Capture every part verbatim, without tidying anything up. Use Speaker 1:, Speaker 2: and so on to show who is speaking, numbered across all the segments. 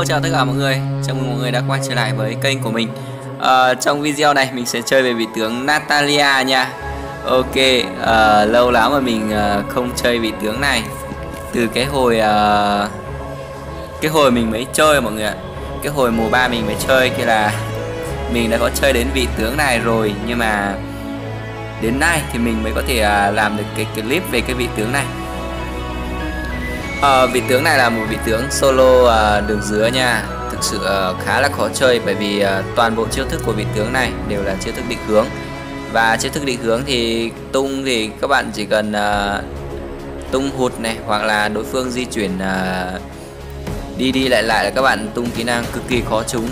Speaker 1: chào tất cả mọi người, chào mừng mọi người đã quay trở lại với kênh của mình. à, Trong video này mình sẽ chơi về vị tướng Natalia nha. Ok, à, lâu lắm mà mình à, không chơi vị tướng này. Từ cái hồi à, Cái hồi mình mới chơi mọi người ạ. Cái hồi mùa ba mình mới chơi kia là mình đã có chơi đến vị tướng này rồi. Nhưng mà đến nay thì mình mới có thể à, làm được cái clip về cái vị tướng này. À, vị tướng này là một vị tướng solo à, đường dứa nha. Thực sự à, khá là khó chơi bởi vì à, toàn bộ chiêu thức của vị tướng này đều là chiêu thức định hướng. Và chiêu thức định hướng thì tung thì các bạn chỉ cần à, tung hụt này, hoặc là đối phương di chuyển à, đi đi lại lại là các bạn tung kỹ năng cực kỳ khó trúng.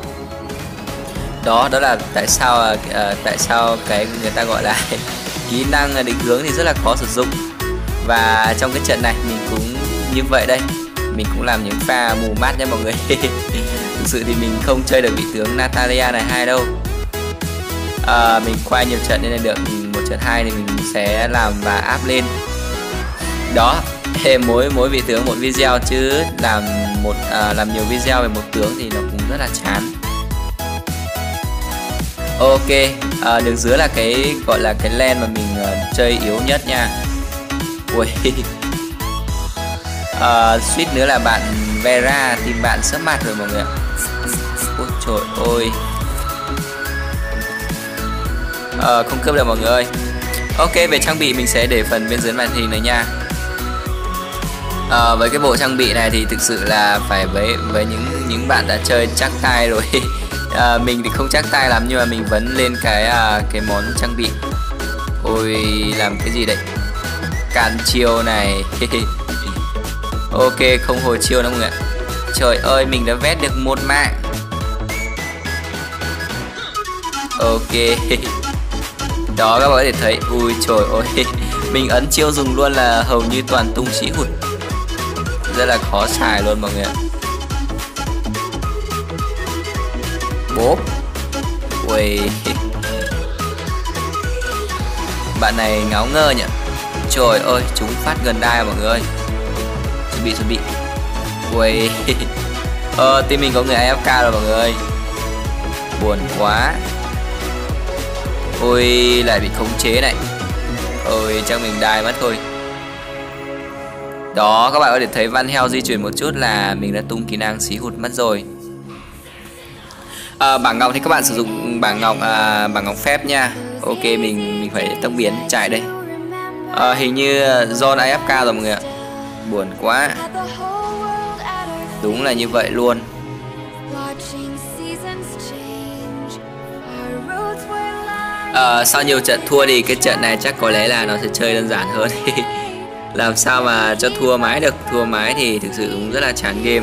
Speaker 1: Đó, đó là tại sao à, tại sao cái người ta gọi là kỹ năng định hướng thì rất là khó sử dụng. Và trong cái trận này mình cũng như vậy đây, mình cũng làm những pha mù mắt nha mọi người. Thực sự thì mình không chơi được vị tướng Natalia này hay đâu. à, Mình qua nhiều trận nên là được một trận hai thì mình sẽ làm và áp lên. Đó, mỗi mỗi vị tướng một video chứ làm một à, làm nhiều video về một tướng thì nó cũng rất là chán. Ok, à, đường dưới là cái gọi là cái lane mà mình uh, chơi yếu nhất nha. Ui. À, suýt nữa là bạn Vera tìm bạn sấp mặt rồi mọi người ạ. Ôi trời ơi. À, không cướp được mọi người ơi. Ok, về trang bị mình sẽ để phần bên dưới màn hình này nha. À, với cái bộ trang bị này thì thực sự là phải với với những những bạn đã chơi chắc tay rồi. À, mình thì không chắc tay lắm nhưng mà mình vẫn lên cái à, cái món trang bị. Ôi, làm cái gì đấy? Cản chiêu này. Ok, không hồi chiêu đâu mọi người. Trời ơi, mình đã vét được một mạng. Ok. Đó, các bạn có thể thấy. Ui trời ơi. Mình ấn chiêu dùng luôn là hầu như toàn tung sĩ hụt. Rất là khó xài luôn mọi người ạ. Bốp. Ui. Bạn này ngáo ngơ nhỉ. Trời ơi, chúng phát gần đai mọi người ơi. Chuẩn bị chuẩn bị. Ui. Ờ, team mình có người a ép ca rồi mọi người ơi. Buồn quá. Ôi, lại bị khống chế này. Ôi, chắc mình đai mất thôi. Đó, các bạn có thể thấy Van Heo di chuyển một chút là mình đã tung kỹ năng xí hụt mất rồi. À, bảng ngọc thì các bạn sử dụng bảng ngọc à, bảng ngọc phép nha. Ok, mình mình phải tốc biến chạy đây. À, hình như John a ép ca rồi mọi người ạ. Buồn quá. Đúng là như vậy luôn. À, sau nhiều trận thua thì cái trận này chắc có lẽ là nó sẽ chơi đơn giản hơn. Làm sao mà cho thua mái được. Thua mái thì thực sự cũng rất là chán game.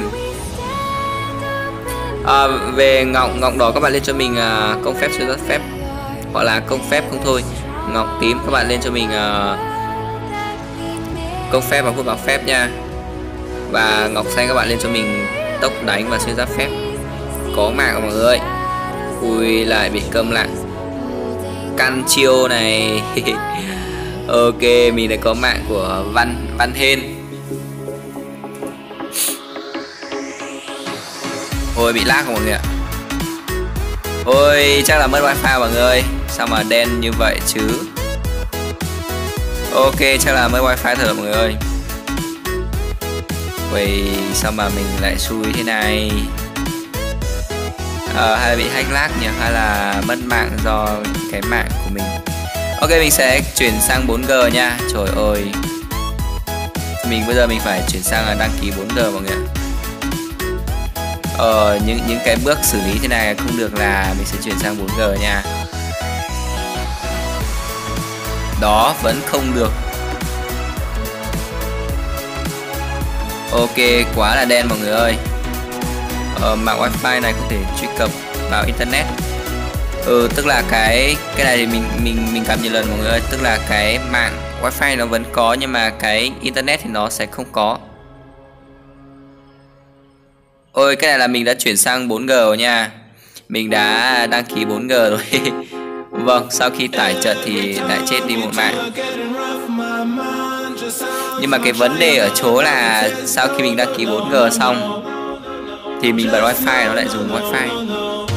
Speaker 1: À, về ngọc ngọc đỏ các bạn lên cho mình uh, công phép siêu phép, hoặc là công phép không thôi. Ngọc tím các bạn lên cho mình uh, công phép và hút báo phép nha. Và ngọc xanh các bạn lên cho mình tốc đánh và xuyên giáp phép. Có mạng mọi người ơi. Ui, lại bị câm lại. Căn chiêu này. Ok, mình đã có mạng của Văn Văn Hên. Ôi, bị lag mọi người ạ. Ôi, chắc là mất wifi mọi người. Sao mà đen như vậy chứ. Ok, chắc là mất wifi thật mọi người ơi. Ôi, sao mà mình lại xui thế này. À, hay là bị hack lag nhỉ, hay là mất mạng do cái mạng của mình. Ok, mình sẽ chuyển sang bốn G nha. Trời ơi. Mình bây giờ mình phải chuyển sang đăng ký bốn G mọi người ạ. Ờ, những những cái bước xử lý thế này không được là mình sẽ chuyển sang bốn G nha. Đó, vẫn không được. Ok, quá là đen mọi người ơi. Ờ, mạng wifi này không thể truy cập vào internet. Ừ, tức là cái cái này thì mình mình mình cảm nhận lần mọi người ơi, tức là cái mạng wifi nó vẫn có nhưng mà cái internet thì nó sẽ không có. Ôi, cái này là mình đã chuyển sang bốn G rồi nha. Mình đã đăng ký bốn G rồi. Vâng, sau khi tải trận thì lại chết đi một mạng. Nhưng mà cái vấn đề ở chỗ là sau khi mình đăng ký bốn G xong thì mình bật wifi nó lại dùng wifi.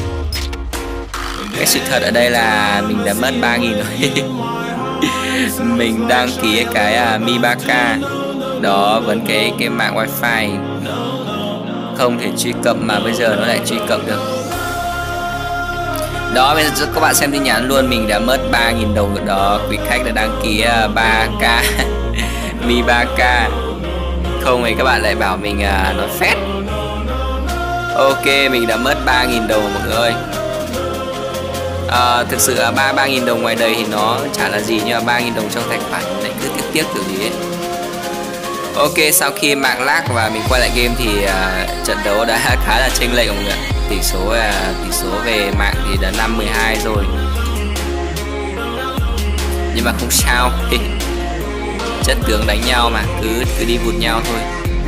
Speaker 1: Cái sự thật ở đây là mình đã mất ba nghìn rồi. Mình đăng ký cái uh, Mi ba K đó vẫn cái cái mạng wifi không thể truy cập, mà bây giờ nó lại truy cập được. Đó, bây giờ các bạn xem tin nhắn luôn, mình đã mất ba nghìn đồng rồi đó. Quý khách đã đăng ký uh, ba K Mi ba K. Không thì các bạn lại bảo mình uh, nói phét. Ok, mình đã mất ba nghìn đồng mọi người ơi. À, thực sự là ba ba nghìn đồng ngoài đời thì nó chả là gì, nhưng mà ba nghìn đồng trong tài khoản lại cứ tiếc tiếc kiểu gì ấy. Ok, sau khi mạng lag và mình quay lại game thì uh, trận đấu đã khá là chênh lệch mọi người. Tỷ số uh, tỷ số về mạng thì đã năm mười hai rồi. Nhưng mà không sao. Chất tướng đánh nhau mà, cứ cứ đi vụt nhau thôi.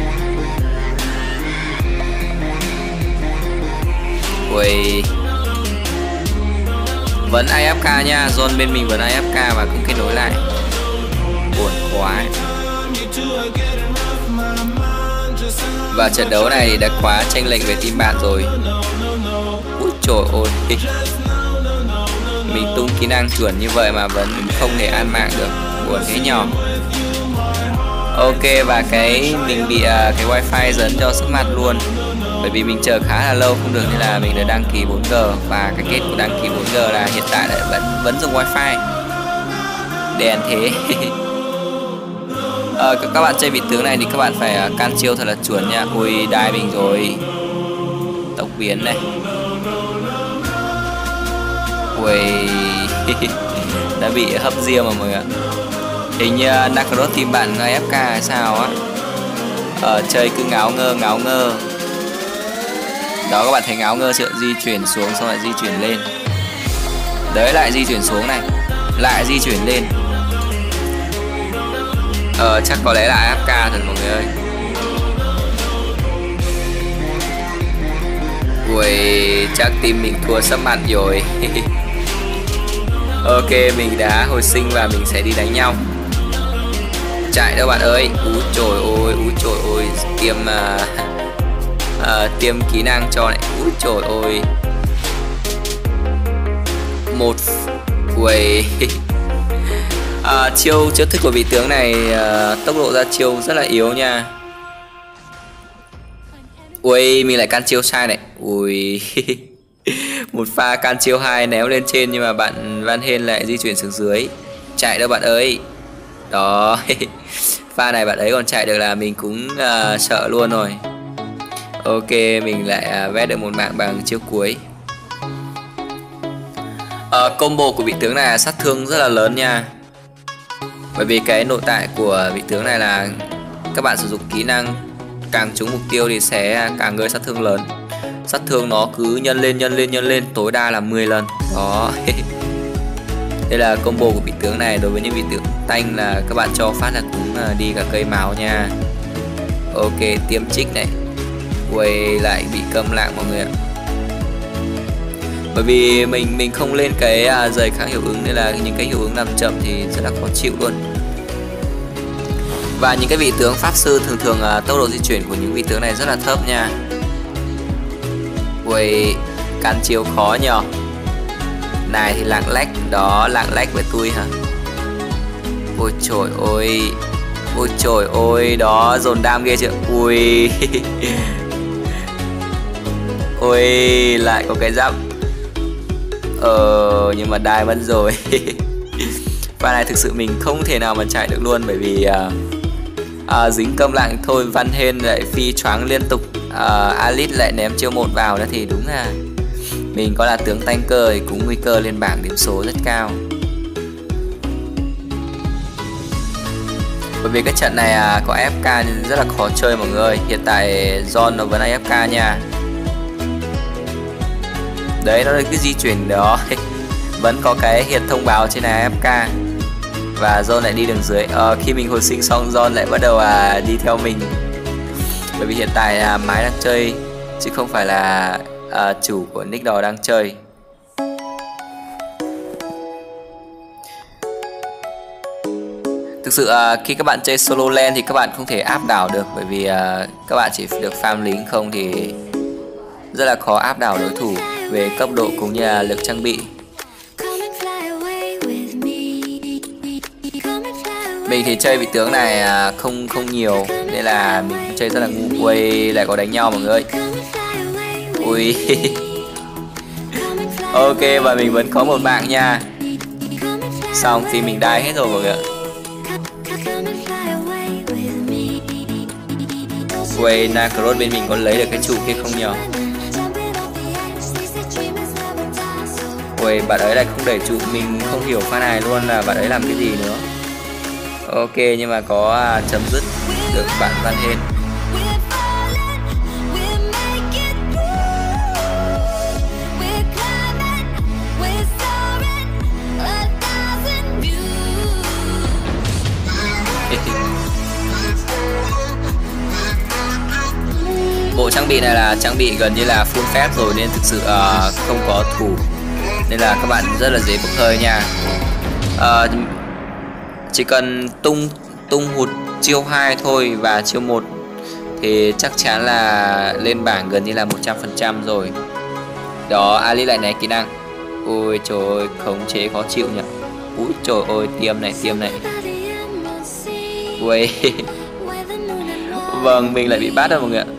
Speaker 1: Ui, vẫn a ép ca nha, zone bên mình vẫn a ép ca và không kết nối lại. Buồn quá ấy. Và trận đấu này đã quá chênh lệch về team bạn rồi. Úi trời ơi, mình tung kỹ năng chuẩn như vậy mà vẫn không thể ăn mạng được, buồn thế nhỏ. Ok, và cái mình bị uh, cái wifi dẫn cho sức mặt luôn, bởi vì mình chờ khá là lâu không được nên là mình đã đăng ký bốn G, và cái kết của đăng ký bốn G là hiện tại lại vẫn vẫn dùng wifi. Đèn thế. À, các bạn chơi vị tướng này thì các bạn phải uh, can chiêu thật là chuẩn nha. Ui, đai mình rồi. Tốc biến này. Ui. Đã bị hấp diêm mà mọi người ạ. Hình như uh, Nakaros team bạn a ép ca hay sao á. Ờ, chơi cứ ngáo ngơ ngáo ngơ. Đó, các bạn thấy ngáo ngơ chưa? Di chuyển xuống xong lại di chuyển lên. Đấy, lại di chuyển xuống này, lại di chuyển lên. Ờ, chắc có lẽ là a ép ca thật mọi người ơi. Ui, chắc team mình thua sắp mặt rồi. Ok, mình đã hồi sinh và mình sẽ đi đánh nhau. Chạy đâu bạn ơi. Úi trời ơi, úi trời ơi, tiêm uh, uh, tiêm kỹ năng cho này. Úi trời ơi. Một quầy. uh, chiêu chiêu thức của vị tướng này, uh, tốc độ ra chiêu rất là yếu nha. Ui, mình lại can chiêu sai này. Ui. Một pha can chiêu hai néo lên trên nhưng mà bạn Van Hên lại di chuyển xuống dưới. Chạy đâu bạn ơi. Đó. Pha này bạn ấy còn chạy được là mình cũng uh, sợ luôn rồi. Ok, mình lại uh, vét được một mạng bằng chiêu cuối. uh, Combo của vị tướng này là sát thương rất là lớn nha. Bởi vì cái nội tại của vị tướng này là các bạn sử dụng kỹ năng càng trúng mục tiêu thì sẽ càng gây sát thương lớn. Sát thương nó cứ nhân lên nhân lên nhân lên, tối đa là mười lần. Đó. Đây là combo của vị tướng này. Đối với những vị tướng tanh là các bạn cho phát là cũng đi cả cây máu nha. Ok, tiêm trích này. Quay lại bị câm lặng mọi người ạ. Bởi vì mình mình không lên cái giày kháng hiệu ứng nên là những cái hiệu ứng làm chậm thì rất là khó chịu luôn. Và những cái vị tướng pháp sư thường thường uh, tốc độ di chuyển của những vị tướng này rất là thấp nha. Ui, can chiêu khó nhờ. Này thì lạng lách, đó lạng lách với tôi hả? Ôi trời ơi. Ôi trời ơi, đó dồn đam ghê chưa? Ui. Ui, lại có cái giáp. Ờ, nhưng mà đai mất rồi. Pha này thực sự mình không thể nào mà chạy được luôn, bởi vì uh, uh, dính câm lặng thôi. Van Hên lại phi choáng liên tục, uh, Alice lại ném chiêu một vào nữa thì đúng là mình có là tướng tanker thì cũng nguy cơ lên bảng điểm số rất cao. Bởi vì cái trận này uh, có a ép ca nên rất là khó chơi mọi người. Hiện tại John nó vẫn a ép ca nha. Đấy, nó cứ di chuyển đó. Vẫn có cái hiện thông báo trên a ép ca. Và John lại đi đường dưới. ờ, Khi mình hồi sinh xong John lại bắt đầu à, đi theo mình. Bởi vì hiện tại à, máy đang chơi chứ không phải là à, chủ của nick đó đang chơi. Thực sự à, khi các bạn chơi solo lane thì các bạn không thể áp đảo được. Bởi vì à, các bạn chỉ được farm lính không thì rất là khó áp đảo đối thủ về cấp độ cũng như là lực trang bị. Mình thì chơi vị tướng này không không nhiều nên là mình chơi rất là ngu. Ui, lại có đánh nhau mọi người ơi. Ui. Ok, và mình vẫn có một mạng nha. Xong thì mình đai hết rồi mọi người ạ. Ui, Nacros bên mình có lấy được cái trụ kia không nhờ? Ui, bạn ấy lại không đẩy trụ. Mình không hiểu pha này luôn là bạn ấy làm cái gì nữa. Ok, nhưng mà có chấm dứt được bạn Van Hên. Bộ trang bị này là trang bị gần như là full phép rồi nên thực sự uh, không có thủ, nên là các bạn rất là dễ bốc hơi nha. Uh, chỉ cần tung tung hụt chiêu hai thôi và chiêu một thì chắc chắn là lên bảng gần như là một trăm phần trăm rồi. Đó, Ali lại né kỹ năng. Ôi trời ơi, khống chế khó chịu nhỉ. Úi trời ơi, tiêm này, tiêm này. Ui. Vâng, mình lại bị bắt rồi mọi người ạ.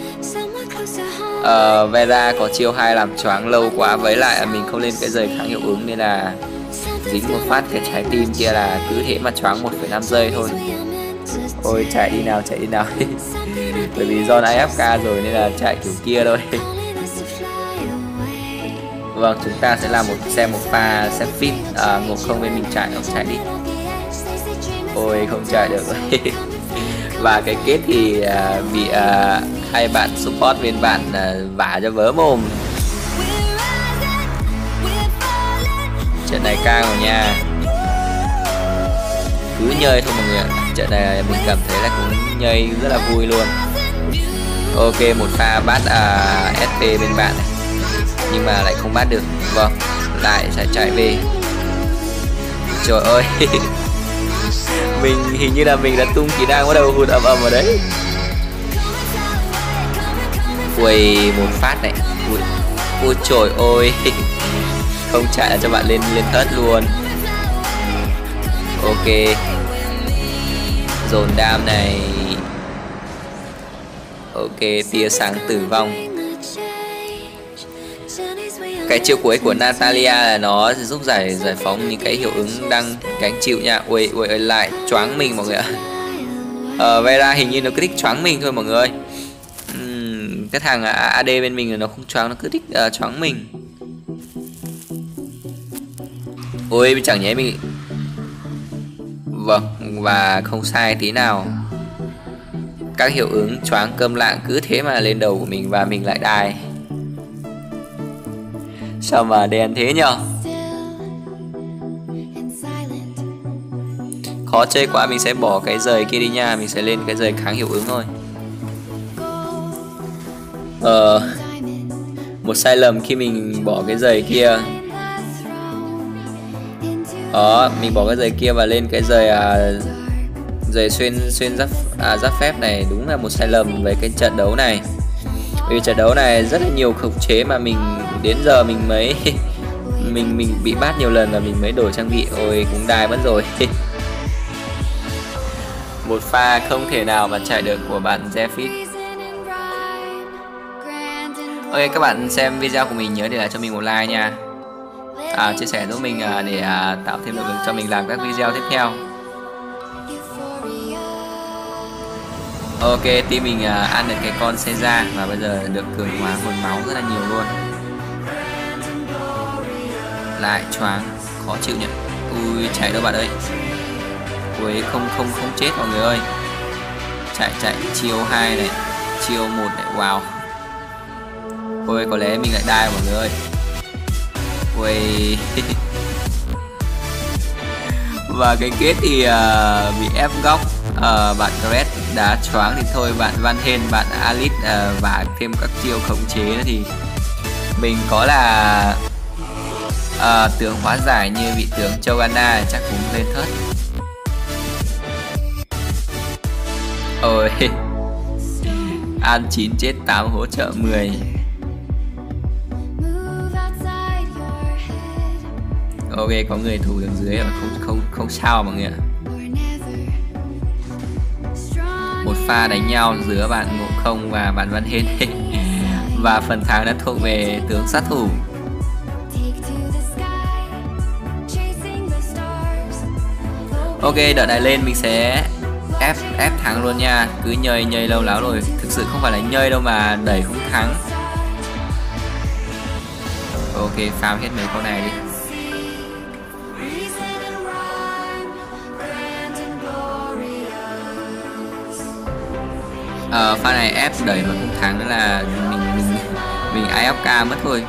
Speaker 1: Uh, Vera có chiêu hai làm choáng lâu quá, với lại mình không lên cái giày kháng hiệu ứng nên là dính một phát cái trái tim kia là cứ thế mà choáng một phẩy năm giây thôi. Ôi chạy đi nào, chạy đi nào. Bởi vì do a ép ca rồi nên là chạy kiểu kia thôi. Vâng, chúng ta sẽ làm một xem một pha xem fit. À, Ngộ Không bên mình chạy, không chạy đi. Ôi không chạy được. Và cái kết thì uh, bị uh, hai bạn support bên bạn uh, vả cho vớ mồm. Trận này căng rồi nha. Cứ nhơi thôi mọi người ạ. Trận này mình cảm thấy là cũng nhơi rất là vui luôn. Ok, một pha bắt uh, ét pê bên bạn này, nhưng mà lại không bắt được. Vâng, lại sẽ chạy về. Trời ơi. Mình hình như là mình đã tung kỹ năng bắt đầu hụt ầm ầm ở đấy. Ui, một phát này. Ui, ui trời ơi. Không chạy là cho bạn lên lên thớt luôn. Ok. Dồn đam này. Ok, tia sáng tử vong. Cái chiêu cuối của Natalia là nó giúp giải giải phóng những cái hiệu ứng đang gánh chịu nha. Ui, ui, lại choáng mình mọi người ạ. Ờ, Vera hình như nó cứ thích choáng mình thôi mọi người ơi. Uhm, cái thằng a đê bên mình là nó không choáng, nó cứ thích uh, choáng mình. Ôi, chẳng nhẽ mình... Vâng, và không sai tí nào. Các hiệu ứng choáng câm lặng cứ thế mà lên đầu của mình và mình lại đài. Sao mà đen thế nhở? Khó chơi quá, mình sẽ bỏ cái giày kia đi nha. Mình sẽ lên cái giày kháng hiệu ứng thôi. Ờ, một sai lầm khi mình bỏ cái giày kia. Đó, mình bỏ cái giày kia và lên cái giày à, giày xuyên xuyên giáp à, giáp phép này. Đúng là một sai lầm với cái trận đấu này. Vì trận đấu này rất là nhiều khống chế mà mình đến giờ mình mới mình mình bị bắt nhiều lần và mình mới đổi trang bị. Ôi cũng đài mất rồi. Một pha không thể nào mà chạy được của bạn Zephyr. Ok, các bạn xem video của mình nhớ để lại cho mình một like nha. À, chia sẻ giúp mình để à, tạo thêm động lực cho mình làm các video tiếp theo. Ok, team mình uh, ăn được cái con Caesar và bây giờ được cường hóa nguồn máu rất là nhiều luôn. Lại choáng, khó chịu nhỉ. Ui, chạy đâu bạn ơi. Ui, không không không chết mọi người ơi. Chạy chạy chiêu hai này, chiêu một này, wow. Ui, có lẽ mình lại đai mọi người ơi. Ui. Và cái kết thì uh, bị ép góc. Uh, bạn Red đã choáng thì thôi, bạn Van Hên, bạn Alice uh, và thêm các chiêu khống chế nữa thì mình có là uh, tướng hóa giải như vị tướng Chogana chắc cũng lên thớt. Ôi. Ăn chín chết tám hỗ trợ mười. Ok, có người thủ đường dưới rồi, không không không sao mọi người ạ. Một pha đánh nhau giữa bạn Ngộ Không và bạn Văn Hên và phần thắng đã thuộc về tướng sát thủ. Ok, đợt này lên mình sẽ ép ép thắng luôn nha. Cứ nhơi nhơi lâu lắm rồi, thực sự không phải là nhơi đâu mà đẩy không thắng. Ok, farm hết mấy con này đi. Ờ, pha này ép đẩy mà không thắng nữa là mình mình mình a ép ca mất thôi.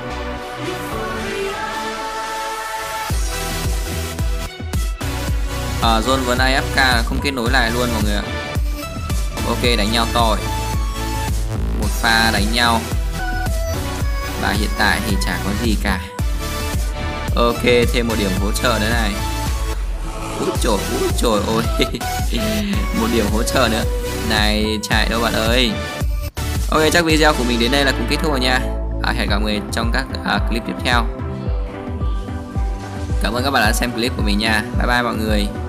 Speaker 1: Ờ, Zone vẫn a ép ca không kết nối lại luôn mọi người ạ. Ok, đánh nhau to. Một pha đánh nhau. Và hiện tại thì chả có gì cả. Ok, thêm một điểm hỗ trợ nữa này. Úi trời, úi trời ơi. Một điểm hỗ trợ nữa. Này, chạy đâu bạn ơi. Ok, chắc video của mình đến đây là cũng kết thúc rồi nha. À, hẹn gặp mọi người trong các à, clip tiếp theo. Cảm ơn các bạn đã xem clip của mình nha. Bye bye mọi người.